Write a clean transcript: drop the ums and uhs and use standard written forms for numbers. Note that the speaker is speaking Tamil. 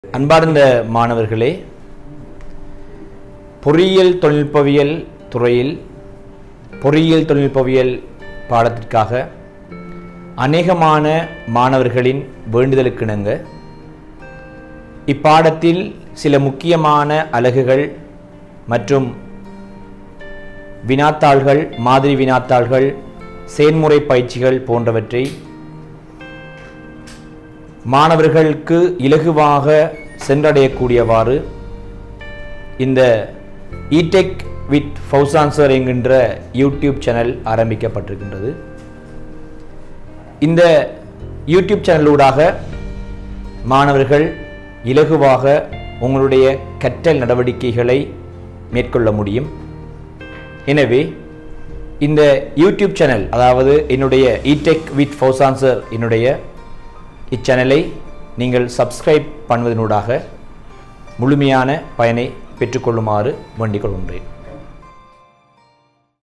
அன்பார்ந்த மாணவர்களே, பொறியியல் தொழில்நுட்பவியல் துறையில் பொறியியல் தொழில்நுட்பவியல் பாடத்திற்காக அநேகமான மாணவர்களின் வேண்டுதலுக்கிணங்க இப்பாடத்தில் சில முக்கியமான அலகுகள் மற்றும் வினாத்தாள்கள், மாதிரி வினாத்தாள்கள், செயன்முறை பயிற்சிகள் போன்றவற்றை மாணவர்களுக்கு இலகுவாக சென்றடையக்கூடியவாறு இந்த இடெக் வித் ஃபௌசான் சார் என்கின்ற யூடியூப் சேனல் ஆரம்பிக்கப்பட்டிருக்கின்றது. இந்த யூடியூப் சேனலூடாக மாணவர்கள் இலகுவாக உங்களுடைய கற்றல் நடவடிக்கைகளை மேற்கொள்ள முடியும். எனவே இந்த யூடியூப் சேனல், அதாவது என்னுடைய இடெக் வித் ஃபௌசான் சார் என்னுடைய இச்சேனலை நீங்கள் சப்ஸ்கிரைப் பண்ணுவதனூடாக முழுமையான பயனை பெற்றுக்கொள்ளுமாறு வேண்டிக் கொள்கின்றேன்.